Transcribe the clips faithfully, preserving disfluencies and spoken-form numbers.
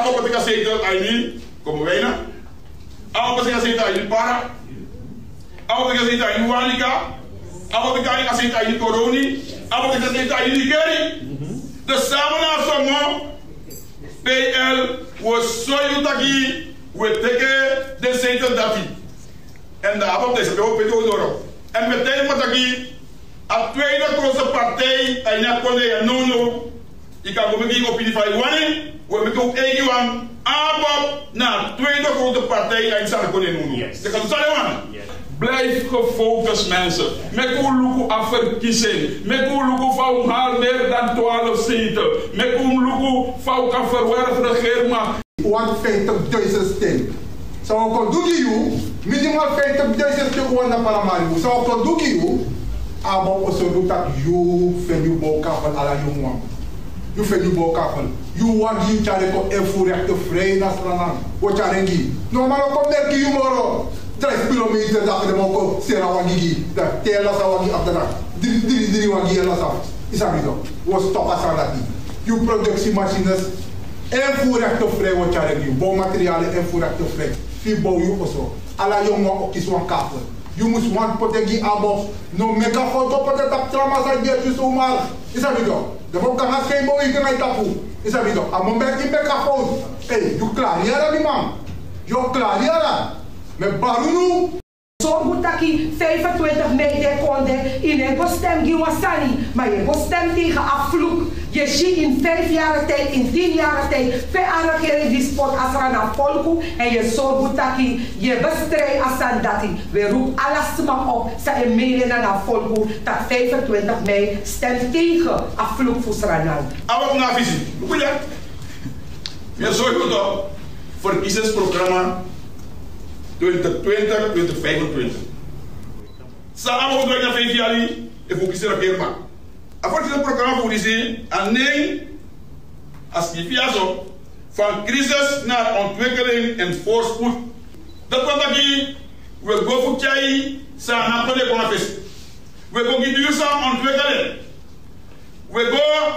abo que te aceita aí, como veina. Abo que te aceita aí para. Abo que te aceita aí Wanica. Abo que te aceita aí Coroni. Abo que te aceita aí Ligeri. De samen na somo P L was so you taki we take de zetel dati. En de abo deze ook bij de en meteen met taki a tweede grote partij en na kole no no. Ik kan ook een opinie van Iwani. We moeten ook één aan abo na tweede grote partij en samen kole no no. Dat kan zijn. Blijf gefocust mensen. Met hoe luku afverkiezing. Met hoe luku van haal meer dan twaalf zetels. Met hoe luku van kan verwerven regering. vijftigduizend stemmen. Zou ik doen je, minimaal vijftigduizend stemmen naar Paramaribo. Zou ik doen je, abo also doet dat je vindt je bouwkafel à la jongen. Je vindt je bouwkafel. Je want je tjare ko ervoorrechte vrij naar Stranan. Wat tjare die. Normaal ook merk je moro. Drie kilometer dat je hem ook sera wagigi. Dat tela sa wagi af de dag. Drie drie drie wagi en af. Is dat niet zo? We stoppen zo dat niet. Je productiemachines. Ervoorrechte vrij wat tjare die. Bouwmaterialen ervoorrechte vrij. Wie bouw je also. Alla jongen ook is wan kafel. Je moet want potegi abo. No mega foto potet tap trama sa dia tu somar. Is dat niet zo? De bouw kan gaan geen bouw je kan tapu. Is dat niet zo? Amon ben je mega foto. Hey, je klaar ja die man. Je klaar ja. Met Barunu. Zo moet dat je vijfentwintig mei de konde in een stem Giwassani, maar je stem tegen afvloek. Je ziet in vijf jaar tijd, in tien jaar tijd, per andere keer die sport als er aan volk en je zorgt dat je je bestrijdt als aan dat je. We roepen alles maar op, ze een mede naar volk dat vijfentwintig mei stemt tegen afvloek voor Sranang. Awak na visie. Hoe je? Je zorgt dat verkiezingsprogramma twintig twintig tot twintig vijfentwintig. Samen met de vijf jaar en voor kiezen een keer maar. Afwacht het programma voor die zin en nee, als je via zo van crisis naar ontwikkeling en voorspoed. Dat wat dat je we go voor jij samen naar de konafis. We go die duurzaam ontwikkelen. We go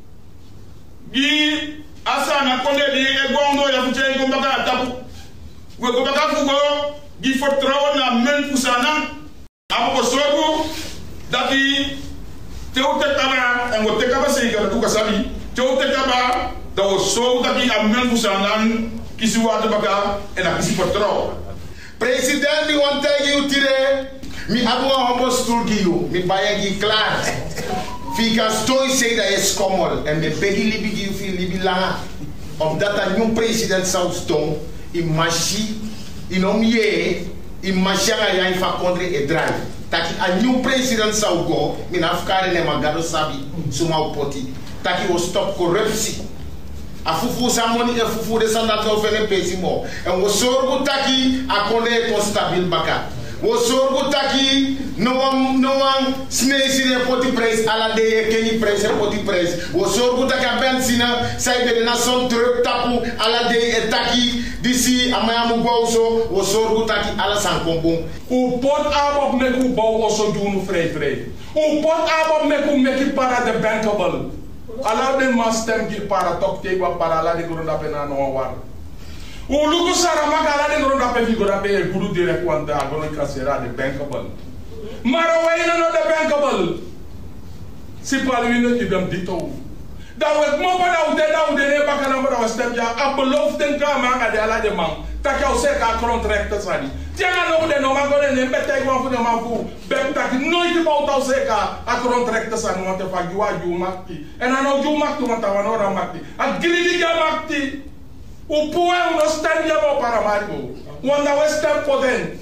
die asa na konde die egondo ya voor jij kom baka tapu. We go baka fugo die vertrouwen naar men kusana. Apo sogo dat die teu te kaba en we te kaba zeker dat ook sabi. Teu te kaba dat we zo dat die aan men kusana kisi water baka en dat kisi vertrouwen. President, we want to tell you today, me have one humble stool to you, me buy a class. Fika story say that is common and me begi libi give you libi langa. Of that a new president South Town. Imashi, inomye, imashanga ya ifa kondre e drive. Taki a new president zou go, min afkare ne magado sabi, suma upoti. Taki will stop corruption. A fufu sa money e fufu de sanda to fene pesi mo. En wo sorgu taki a konde ko stabil baka. Wo sorgu taki no one no one snake in poti press ala de keni press e poti press. Wo sorgu taki a benzina sai de nation truck tapu ala de e taki disi amayamu gouso wo sorgu taki ala san kombo. O pot abop meku bou oso dunu vrij vrij. O pot abop meku meki para de bankable. Ala de mastem ki para tok teba para ala de gronda pena no war. O lugo sarama ala de gronda pe figura pe guru direct wanda agono kasera de bankable. Mara wayna no de bankable. Si palwino ibam dito. Da we mo pa da ude da ude ne bakana mo da stem ja a beloof den ka ma ga de ala de man. Tak jou se ka contract sadi. Tianga no de no ma go ne mbete gwa fu de ma fu. Bem tak nooit de bouw tau se ka a contract sadi want fa giwa ju makti. En ano ju makti want wa no ra makti. A gridi ga makti. O poe uno stand ja mo para Mario. Wanda we step poden.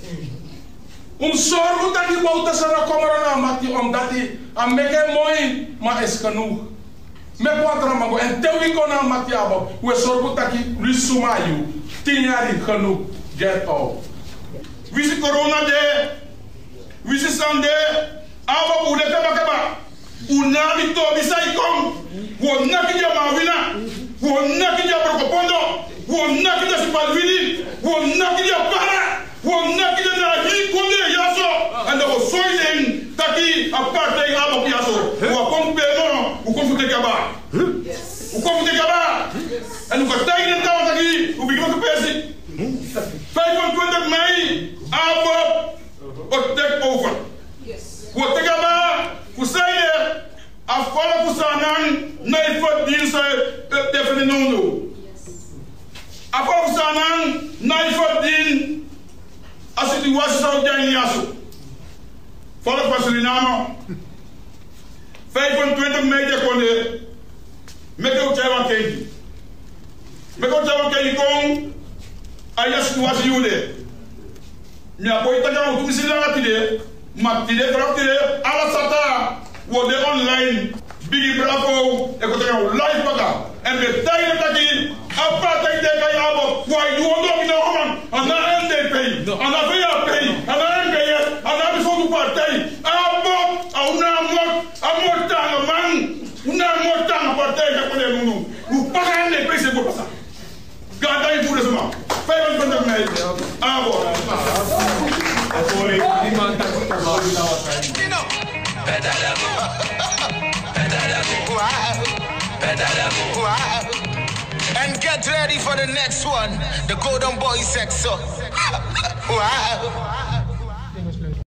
Um sorgo dat die bouw sa na komara na makti om dati a meke moi ma eskanu. Me quatro mango en teu ikona matiabo we sorgo taki risumayu tinyari khanu geto visi corona de visi sande aba bude kaba kaba unami to bisai kom wo naki ja mawina wo naki ja prokopondo wo naki ja spalvini wo naki ja para wo naki ja na hi konde yaso and the soiling taki aparte aba yaso wo kompeno u konfute kaba u konfute kaba and betekent dat aqui, hoe ik wat bezig. vijfentwintig mei, ABOP, op take over. Wat ik heb, hoe zei je, afvallen voor Sanan, nee voor diensten, definitief no. Afvallen voor Sanan, nee voor diensten, als je die was zou jij niet als. Volk van Suriname, vijfentwintig mei de konde, met ook jij wat kent. Met ook jij wat kent kom, aan je situatie jude. Mi apoy ta kan tu misila gatide, ma tide kraptide, ala sata, wo de online, bigi bravo, e ko ta kan live baka. En be tayi ta ki, apa tayi de kay abo, why you want to know man, ana N D P, ana V A P, ana N P S, ana bi so du partay, abo, una mot, amot ta man, una mot ta partay ja ko de nunu. U pa N D P se ko pasa. Gata yi pour sama. vijfentwintig mei. Abo. And get ready for the next one, the Golden Boy Sexo. Wow.